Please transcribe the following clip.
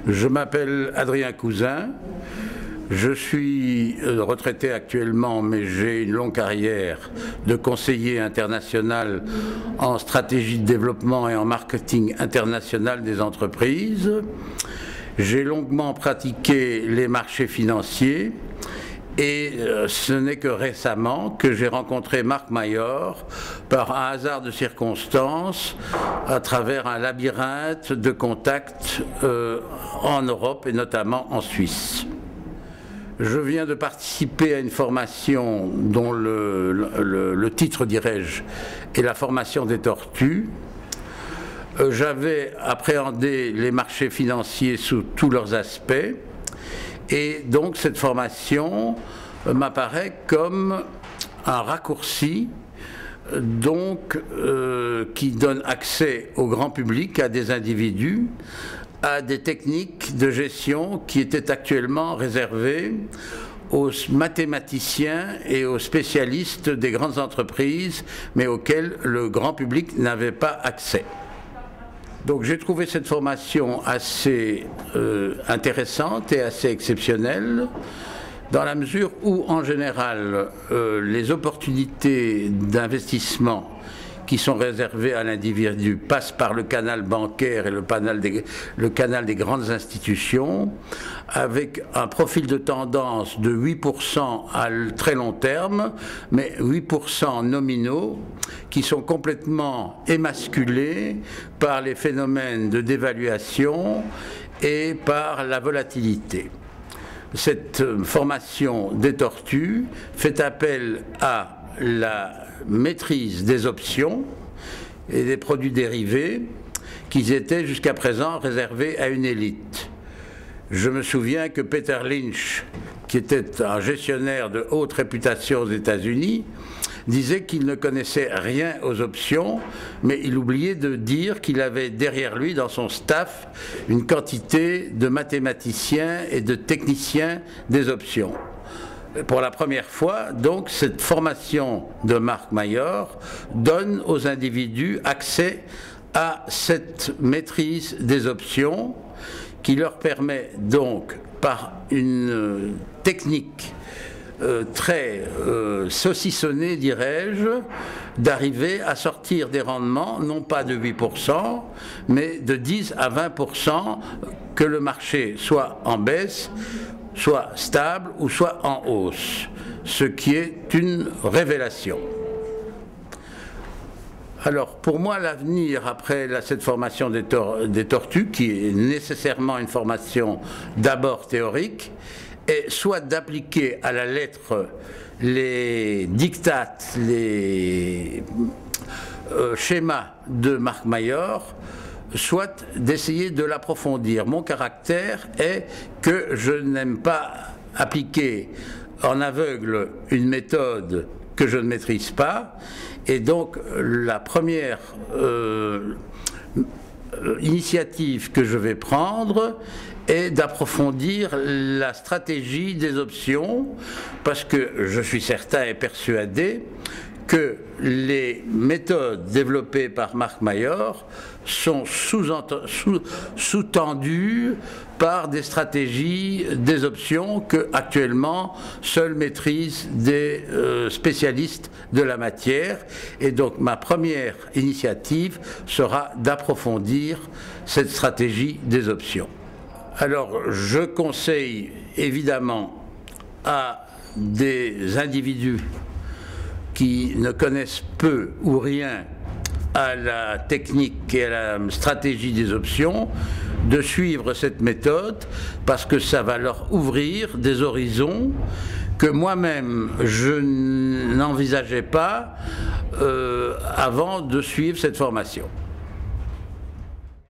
Je m'appelle Adrien Cousin. Je suis retraité actuellement, mais j'ai une longue carrière de conseiller international en stratégie de développement et en marketing international des entreprises. J'ai longuement pratiqué les marchés financiers et ce n'est que récemment que j'ai rencontré Marc Mayor par un hasard de circonstances à travers un labyrinthe de contacts en Europe et notamment en Suisse. Je viens de participer à une formation dont le titre, dirais-je, est la formation des tortues. J'avais appréhendé les marchés financiers sous tous leurs aspects et donc cette formation m'apparaît comme un raccourci qui donne accès au grand public, à des individus, à des techniques de gestion qui étaient actuellement réservées aux mathématiciens et aux spécialistes des grandes entreprises, mais auxquels le grand public n'avait pas accès. Donc j'ai trouvé cette formation assez intéressante et assez exceptionnelle, dans la mesure où, en général, les opportunités d'investissement qui sont réservées à l'individu passent par le canal bancaire et le canal des grandes institutions, avec un profil de tendance de 8% à très long terme, mais 8% nominaux, qui sont complètement émasculés par les phénomènes de dévaluation et par la volatilité. Cette formation des tortues fait appel à la maîtrise des options et des produits dérivés qui étaient jusqu'à présent réservés à une élite. Je me souviens que Peter Lynch, qui était un gestionnaire de haute réputation aux États-Unis, disait qu'il ne connaissait rien aux options, mais il oubliait de dire qu'il avait derrière lui, dans son staff, une quantité de mathématiciens et de techniciens des options. Pour la première fois, donc, cette formation de Marc Mayor donne aux individus accès à cette maîtrise des options qui leur permet donc, par une technique très saucissonnée, dirais-je, d'arriver à sortir des rendements, non pas de 8%, mais de 10 à 20%, que le marché soit en baisse, soit stable ou soit en hausse, ce qui est une révélation. Alors pour moi, l'avenir après cette formation des tortues, qui est nécessairement une formation d'abord théorique, est soit d'appliquer à la lettre les dictates, les schémas de Marc Mayor, soit d'essayer de l'approfondir. Mon caractère est que je n'aime pas appliquer en aveugle une méthode que je ne maîtrise pas, et donc la première initiative que je vais prendre est d'approfondir la stratégie des options, parce que je suis certain et persuadé que les méthodes développées par Marc Mayor sont sous-tendues par des stratégies des options que actuellement seuls maîtrisent des spécialistes de la matière. Et donc ma première initiative sera d'approfondir cette stratégie des options. Alors je conseille évidemment à des individus qui ne connaissent peu ou rien à la technique et à la stratégie des options, de suivre cette méthode, parce que ça va leur ouvrir des horizons que moi-même je n'envisageais pas avant de suivre cette formation.